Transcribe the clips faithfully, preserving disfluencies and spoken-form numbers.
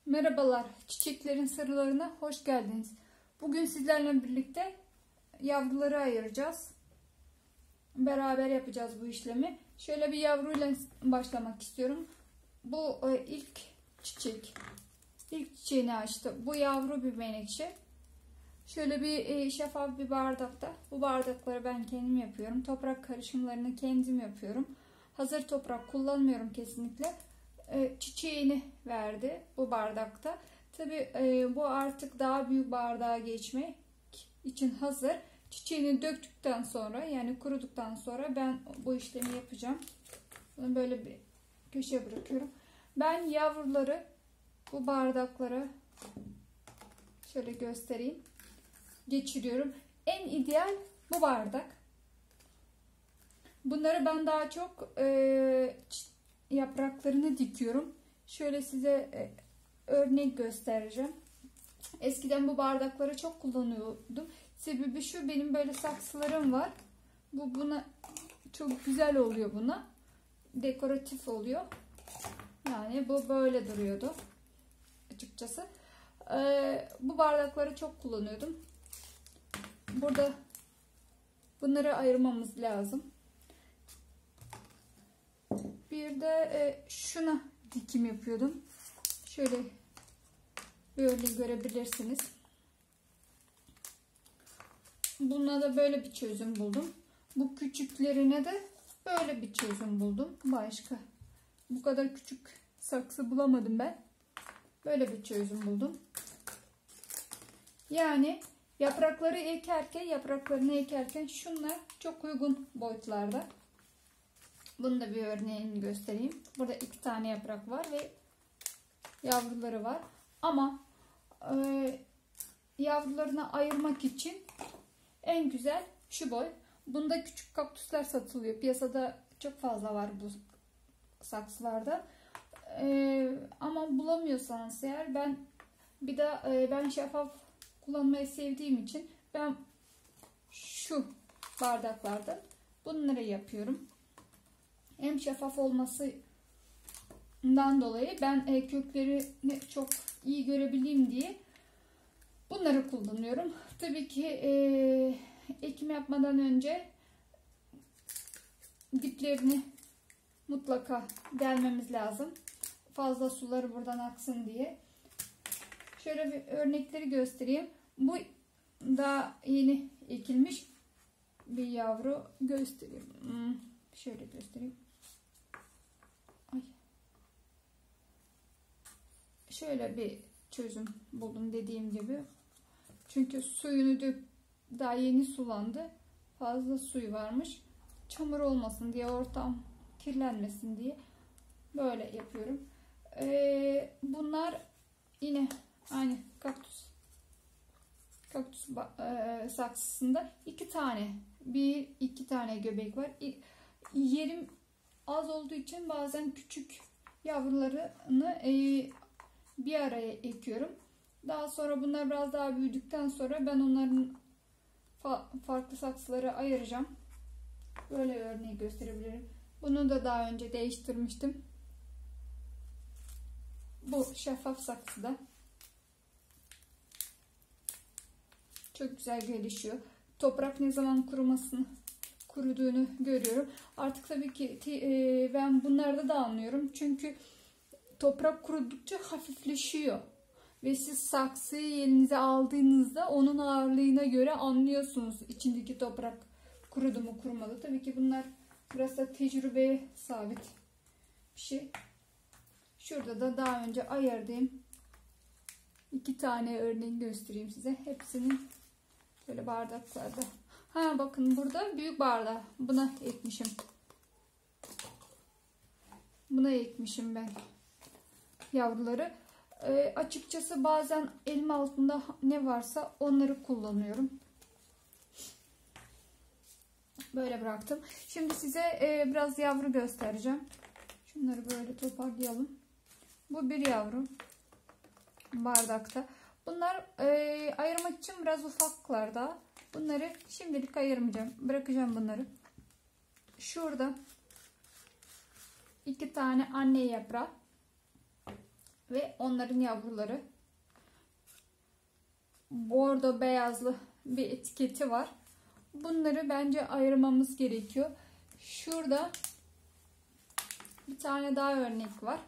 Merhabalar, çiçeklerin sırlarına hoş geldiniz. Bugün sizlerle birlikte yavruları ayıracağız. Beraber yapacağız bu işlemi. Şöyle bir yavruyla başlamak istiyorum. Bu e, ilk çiçek. İlk çiçeğini açtı. Bu yavru bir menekşe. Şöyle bir e, şeffaf bir bardakta. Bu bardakları ben kendim yapıyorum. Toprak karışımlarını kendim yapıyorum. Hazır toprak kullanmıyorum kesinlikle. Çiçeğini verdi bu bardakta. Tabi bu artık daha büyük bardağa geçmek için hazır. Çiçeğini döktükten sonra, yani kuruduktan sonra ben bu işlemi yapacağım. Bunu böyle bir köşeye bırakıyorum. Ben yavruları bu bardaklara şöyle göstereyim, geçiriyorum. En ideal bu bardak. Bunları ben daha çok e, yapraklarını dikiyorum. Şöyle size e, örnek göstereceğim. Eskiden bu bardakları çok kullanıyordum. Sebebi şu, benim böyle saksılarım var. Bu buna çok güzel oluyor buna. Dekoratif oluyor. Yani bu böyle duruyordu açıkçası. Ee, bu bardakları çok kullanıyordum. Burada bunları ayırmamız lazım. Bir de e, şuna dikim yapıyordum. Şöyle böyle görebilirsiniz. Buna da böyle bir çözüm buldum. Bu küçüklerine de böyle bir çözüm buldum. Başka bu kadar küçük saksı bulamadım ben. Böyle bir çözüm buldum. Yani yaprakları ekerken, yapraklarını ekerken şunlar çok uygun boyutlarda. Bunu da bir örneğini göstereyim. Burada iki tane yaprak var ve yavruları var. Ama e, yavrularını ayırmak için en güzel şu boy. Bunda küçük kaktüsler satılıyor. Piyasada çok fazla var bu saksılarda. E, ama bulamıyorsanız eğer, ben bir de e, ben şeffaf kullanmayı sevdiğim için ben şu bardaklardan bunları yapıyorum. Hem şeffaf olmasından dolayı ben e, köklerini çok iyi görebileyim diye bunları kullanıyorum. Tabii ki e, ekim yapmadan önce diplerini mutlaka delmemiz lazım. Fazla suları buradan aksın diye. Şöyle bir örnekleri göstereyim. Bu da yeni ekilmiş bir yavru, göstereyim. Hmm, şöyle göstereyim. Ay. Şöyle bir çözüm buldum dediğim gibi. Çünkü suyunu dök, daha yeni sulandı. Fazla suyu varmış. Çamur olmasın diye, ortam kirlenmesin diye böyle yapıyorum. Ee, bunlar yine aynı kaktüs kaktüs e, saksısında iki tane, bir iki tane göbek var. Yerim az olduğu için bazen küçük yavrularını e, bir araya ekiyorum. Daha sonra bunlar biraz daha büyüdükten sonra ben onların fa farklı saksıları ayıracağım. Böyle örneği gösterebilirim. Bunu da daha önce değiştirmiştim. Bu şeffaf saksıda çok güzel gelişiyor. Toprak ne zaman kurumasını kuruduğunu görüyorum. Artık tabii ki e, ben bunlarda da anlıyorum. Çünkü toprak kurudukça hafifleşiyor. Ve siz saksıyı elinize aldığınızda onun ağırlığına göre anlıyorsunuz içindeki toprak kurudu mu kurumadı. Tabii ki bunlar biraz da tecrübeye sabit bir şey. Şurada da daha önce ayırdığım iki tane örneğini göstereyim size. Hepsinin böyle bardaklarda. Ha bakın, burada büyük bardağı buna ekmişim. Buna ekmişim ben yavruları. E, açıkçası bazen elim altında ne varsa onları kullanıyorum. Böyle bıraktım. Şimdi size e, biraz yavru göstereceğim. Şunları böyle toparlayalım. Bu bir yavru bardakta. Bunlar e, ayırmak için biraz ufaklar da. Bunları şimdilik ayırmayacağım. Bırakacağım bunları. Şurada iki tane anne yaprağı. ve onların yavruları. Bordo beyazlı bir etiketi var. Bunları bence ayırmamız gerekiyor. Şurada bir tane daha örnek var.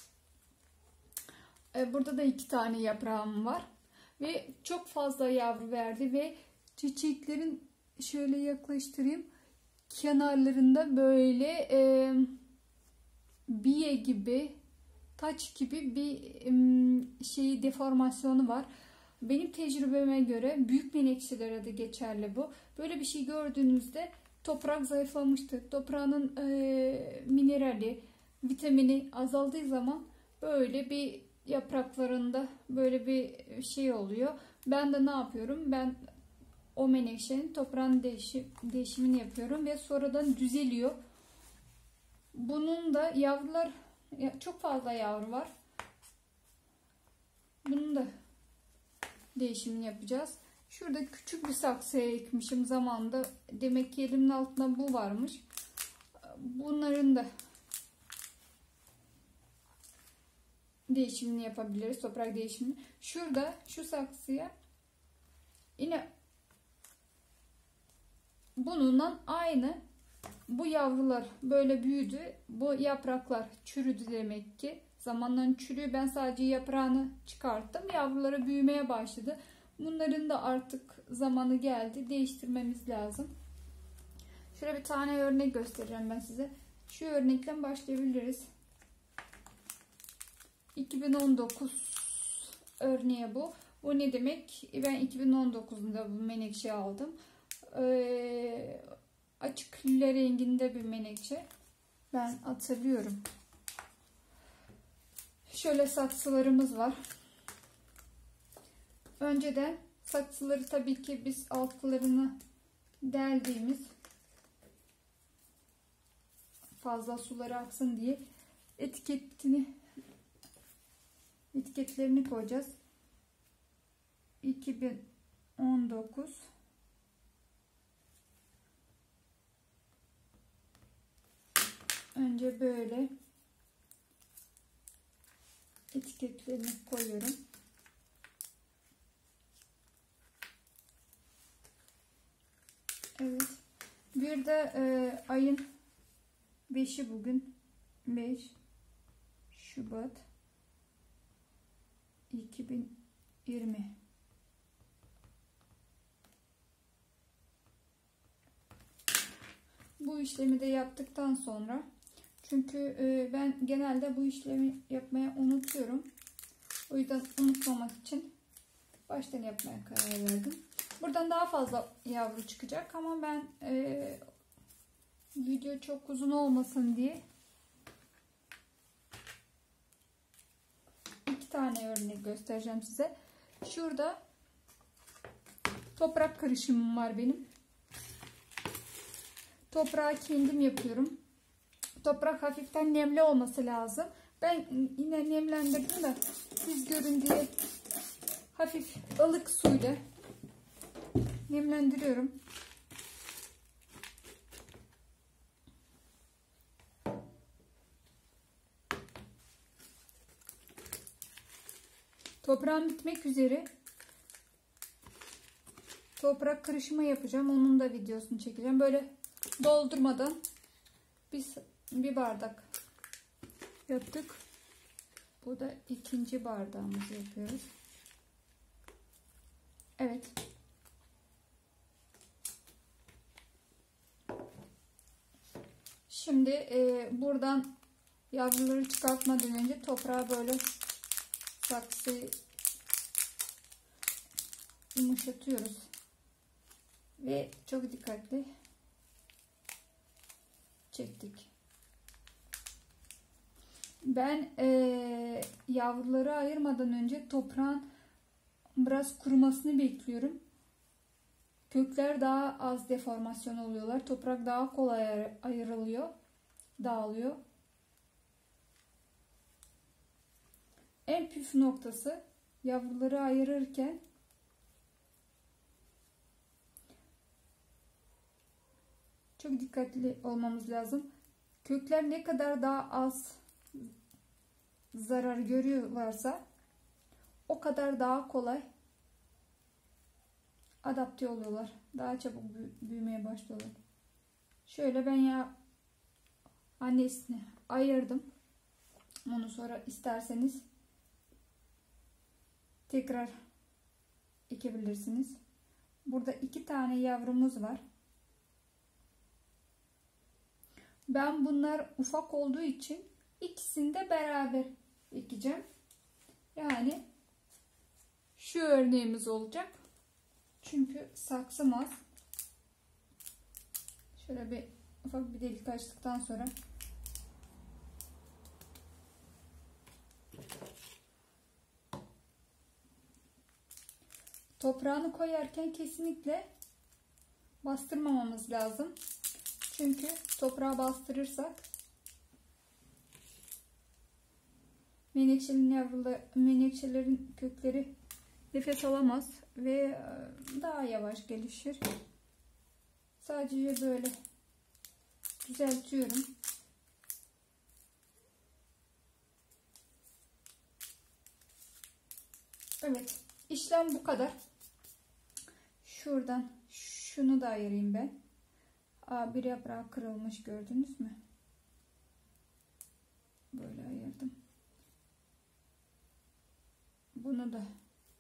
Burada da iki tane yaprağım var. Ve çok fazla yavru verdi ve çiçeklerin, şöyle yaklaştırayım, kenarlarında böyle e, biye gibi, taç gibi bir e, şeyi deformasyonu var. Benim tecrübeme göre büyük menekşelere de geçerli bu. Böyle bir şey gördüğünüzde toprak zayıflamıştır. Toprağının e, minerali, vitamini azaldığı zaman böyle bir yapraklarında böyle bir şey oluyor. Ben de ne yapıyorum? Ben o menekşenin toprağın değişim, değişimini yapıyorum ve sonradan düzeliyor. Bunun da yavrular, çok fazla yavru var. Bunun da değişimini yapacağız. Şurada küçük bir saksıya ekmişim zamanında. Demek ki elimin altında bu varmış. Bunların da değişimini yapabiliriz. Toprak değişimini. Şurada şu saksıya yine bununla aynı bu yavrular böyle büyüdü. Bu yapraklar çürüdü demek ki. Zamanla çürüyor. Ben sadece yaprağını çıkarttım. Yavruları büyümeye başladı. Bunların da artık zamanı geldi. Değiştirmemiz lazım. Şöyle bir tane örnek göstereceğim ben size. Şu örnekten başlayabiliriz. iki bin on dokuz örneği bu. Bu ne demek? Ben iki bin on dokuz'da bu menekşe aldım. Ee, açık lila renginde bir menekşe. Ben hatırlıyorum. Şöyle saksılarımız var. Önceden saksıları tabii ki biz altlarını deldiğimiz, fazla suları aksın diye etiketini etiketlerini koyacağız. iki bin on dokuz önce böyle etiketlerini koyuyorum. Evet. Bir de e, ayın beşi bugün. beş Şubat iki bin yirmi. Bu işlemi de yaptıktan sonra, çünkü e, ben genelde bu işlemi yapmaya unutuyorum. O yüzden unutmamak için baştan yapmaya karar verdim. Buradan daha fazla yavru çıkacak ama ben e, video çok uzun olmasın diye iki tane örnek göstereceğim size. Şurada toprak karışımım var benim. Toprağı kendim yapıyorum. Toprak hafiften nemli olması lazım. Ben yine nemlendirdim de siz görün diye hafif ılık suyla nemlendiriyorum. Toprağım bitmek üzere. Toprak karışımı yapacağım. Onun da videosunu çekeceğim. Böyle doldurmadan bir, bir bardak yaptık. Bu da ikinci bardağımızı yapıyoruz. Evet. Şimdi e, buradan yavruları çıkartmadan önce toprağı böyle saksıyı yumuşatıyoruz. Ve çok dikkatli çektik. Ben e, yavruları ayırmadan önce toprağın biraz kurumasını bekliyorum. Kökler daha az deformasyon oluyorlar. Toprak daha kolay ayrılıyor, dağılıyor. En püf noktası yavruları ayırırken çok dikkatli olmamız lazım. Kökler ne kadar daha az zarar görüyorlarsa o kadar daha kolay adapte oluyorlar. Daha çabuk büyümeye başlıyorlar. Şöyle ben ya annesini ayırdım. Onu sonra isterseniz tekrar ekebilirsiniz. Burada iki tane yavrumuz var. Ben bunlar ufak olduğu için ikisini de beraber ekeceğim. Yani şu örneğimiz olacak. Çünkü saksım az. Şöyle bir ufak bir delik açtıktan sonra toprağını koyarken kesinlikle bastırmamamız lazım. Çünkü toprağı bastırırsak menekşelerin yavruları, menekşelerin kökleri nefes alamaz ve daha yavaş gelişir. Sadece böyle düzeltiyorum. Evet, işlem bu kadar. Şuradan şunu da ayırayım ben. Aa, bir yaprağı kırılmış, gördünüz mü? Böyle ayırdım. Bunu da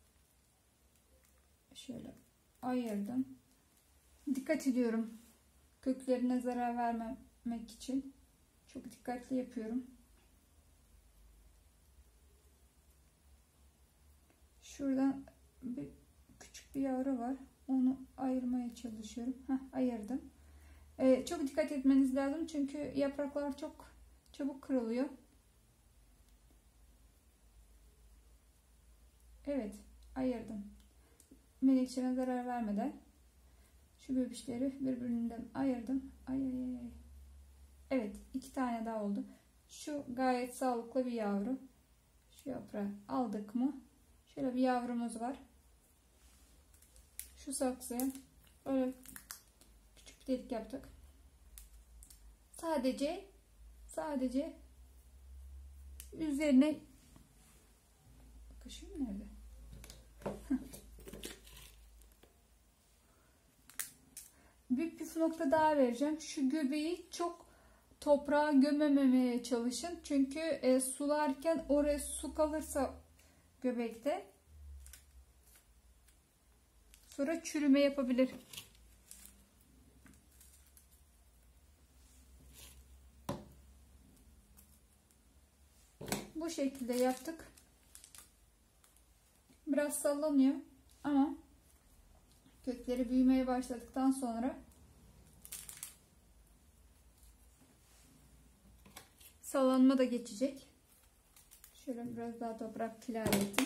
şöyle ayırdım. Dikkat ediyorum köklerine zarar vermemek için. Çok dikkatli yapıyorum. Şuradan bir küçük bir yavru var. Onu ayırmaya çalışıyorum. Heh, ayırdım. Ee, çok dikkat etmeniz lazım çünkü yapraklar çok çabuk kırılıyor. Evet, ayırdım. Menekşeme zarar vermeden şu bebişleri birbirinden ayırdım. Ay ay ay. Evet, iki tane daha oldu. Şu gayet sağlıklı bir yavru. Şu yaprağı aldık mı? Şöyle bir yavrumuz var. Şu saksıya böyle küçük bir delik yaptık. Sadece sadece üzerine kaşığım nerede? Bir püf nokta daha vereceğim. Şu göbeği çok toprağa gömememeye çalışın. Çünkü e, sularken oraya su kalırsa göbekte sonra çürüme yapabilir. Bu şekilde yaptık. Biraz sallanıyor ama kökleri büyümeye başladıktan sonra sallanma da geçecek. Şöyle biraz daha toprak ilave ettim.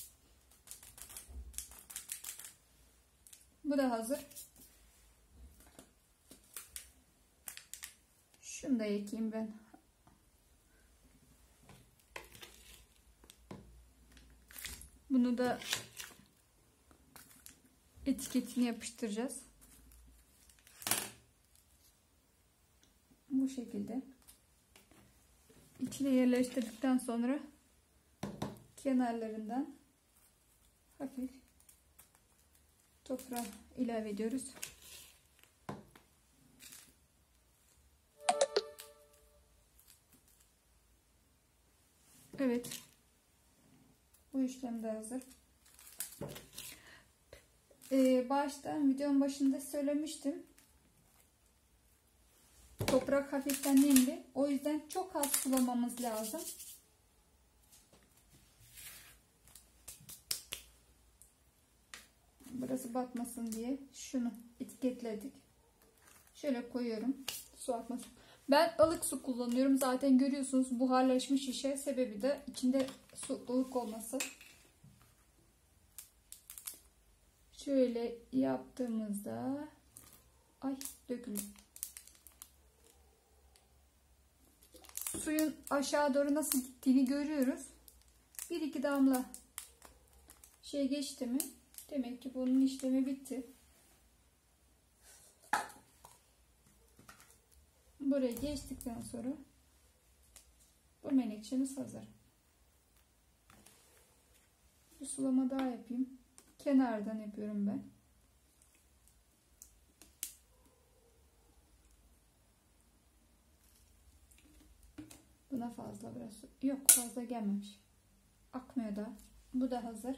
Bu da hazır. Şunu da ekeyim ben. Bunu da etiketini yapıştıracağız. Bu şekilde. İçine yerleştirdikten sonra kenarlarından hafif toprağı ilave ediyoruz. Evet. Bu işlem de hazır. Ee, baştan videonun başında söylemiştim. Toprak hafiften nemli. O yüzden çok az sulamamız lazım. Burası batmasın diye şunu etiketledik. Şöyle koyuyorum. Su akmasın. Ben ılık su kullanıyorum. Zaten görüyorsunuz buharlaşmış şişe. Sebebi de içinde su ılık olması. Şöyle yaptığımızda ay döküldü. Suyun aşağı doğru nasıl gittiğini görüyoruz. Bir iki damla şey geçti mi? Demek ki bunun işlemi bitti. Buraya geçtikten sonra bu menekşemiz hazır. Bir sulama daha yapayım. Kenardan yapıyorum ben. Buna fazla biraz su. Yok, fazla gelmemiş. Akmıyor da. Bu da hazır.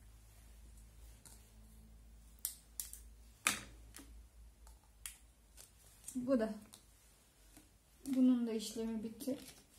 Bu da. Bunun da işlemi bitti.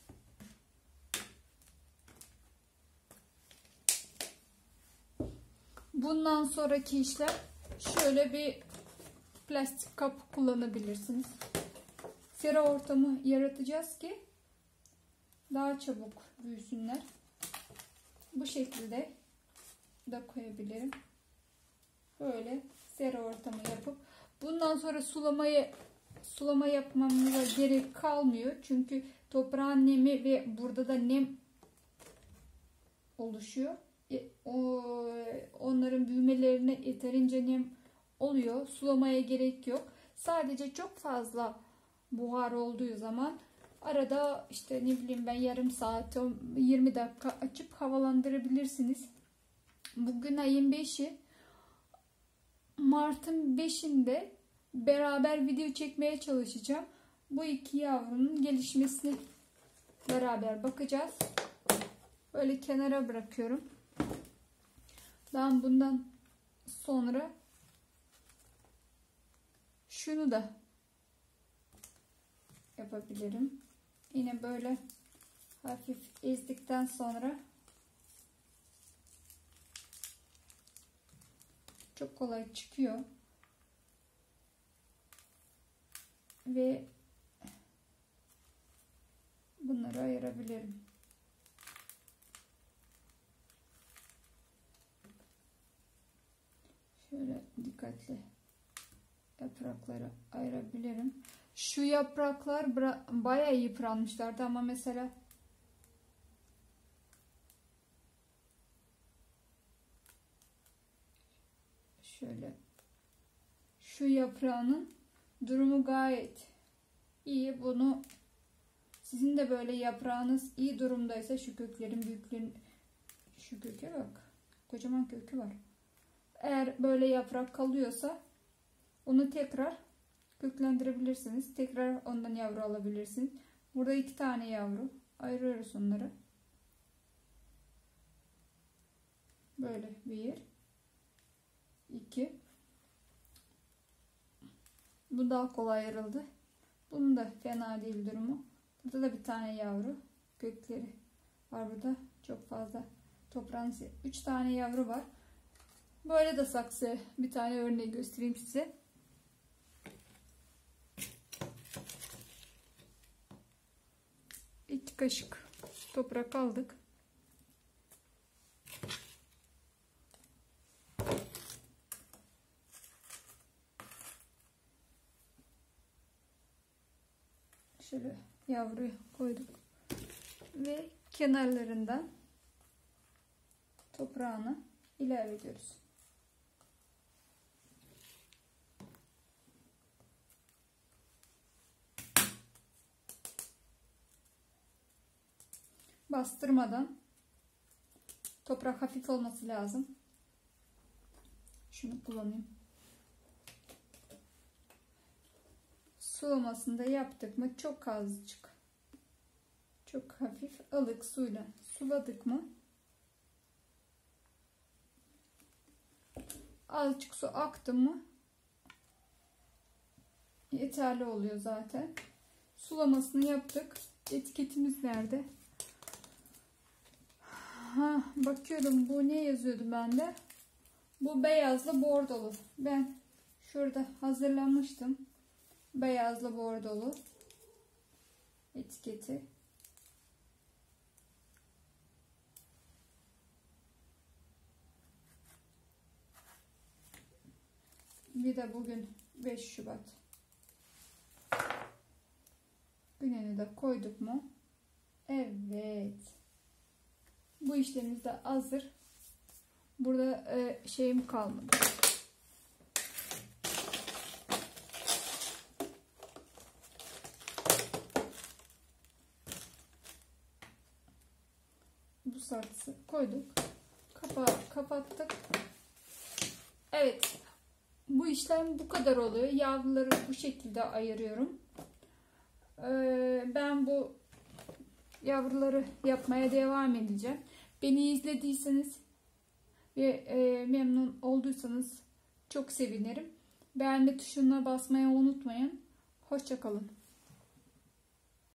Bundan sonraki işlem şöyle bir plastik kap kullanabilirsiniz. Sera ortamı yaratacağız ki daha çabuk büyüsünler. Bu şekilde de koyabilirim. Böyle sera ortamı yapıp bundan sonra sulamayı sulama yapmamıza gerek kalmıyor. Çünkü toprağın nemi ve burada da nem oluşuyor. E, o, onların büyümelerine yeterince nem oluyor. Sulamaya gerek yok. Sadece çok fazla buhar olduğu zaman arada işte ne bileyim ben yarım saat yirmi dakika açıp havalandırabilirsiniz. Bugün ayın beşi. Mart'ın beşinde beraber video çekmeye çalışacağım. Bu iki yavrunun gelişmesini beraber bakacağız. Böyle kenara bırakıyorum. Ben bundan sonra şunu da yapabilirim. Yine böyle hafif ezdikten sonra çok kolay çıkıyor. Ve bunları ayırabilirim. Şöyle dikkatli yaprakları ayırabilirim. Şu yapraklar bayağı yıpranmışlardı ama mesela şöyle şu yaprağının durumu gayet iyi. Bunu sizin de böyle yaprağınız iyi durumdaysa şu köklerin büyüklüğün şu köke bak. Kocaman kökü var. Eğer böyle yaprak kalıyorsa onu tekrar köklendirebilirsiniz. Tekrar ondan yavru alabilirsiniz. Burada iki tane yavru. Ayırıyoruz onları. Böyle bir, iki. Bu daha kolay ayrıldı. Bunun da fena değil durumu. Burada da bir tane yavru. Kökleri var burada. Çok fazla toprağın üç tane yavru var. Böyle de saksı bir tane örneği göstereyim size. İki kaşık toprak aldık. Şöyle yavruyu koyduk ve kenarlarından toprağını ilave ediyoruz. Bastırmadan, toprak hafif olması lazım. Şunu kullanayım. Sulamasını da yaptık mı çok azıcık, çok hafif ılık suyla suladık mı azıcık su aktı mı yeterli oluyor zaten. Sulamasını yaptık. Etiketimiz nerede? Ha, bakıyorum bu ne yazıyordu bende? Bu beyazlı bordolu. Ben şurada hazırlamıştım. Beyazlı bordolu etiketi. Bir de bugün beş Şubat. Gününü de koyduk mu? Evet. Bu işlemimiz de hazır. Burada e, şeyim kalmadı. Bu saksı koyduk. Kapağı kapattık. Evet. Bu işlem bu kadar oluyor. Yavruları bu şekilde ayırıyorum. Ee, ben bu yavruları yapmaya devam edeceğim. Beni izlediyseniz ve e, memnun olduysanız çok sevinirim. Beğenme tuşuna basmayı unutmayın. Hoşça kalın.